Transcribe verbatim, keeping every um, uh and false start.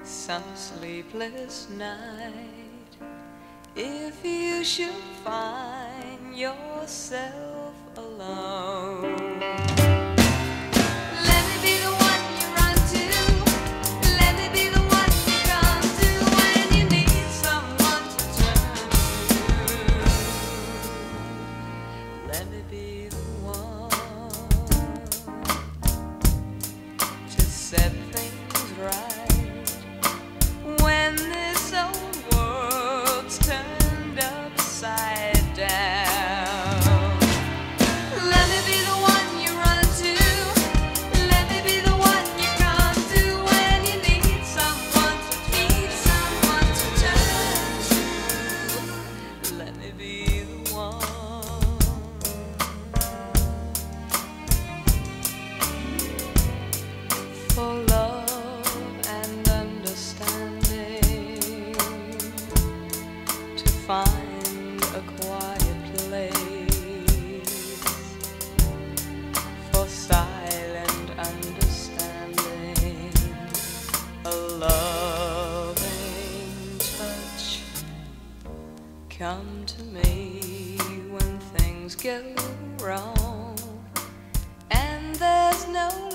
some sleepless night, if you should find yourself alone, let me be the one you run to, let me be the one you come to when you need someone to turn to. Let me be the one to set things right when this old world's turned upside down. Let me be the one you run to, let me be the one you come to when you need someone to need someone to turn to. Let me be the one for love and understanding, to find a quiet place for silent understanding, a loving touch. Come to me when things go wrong and there's no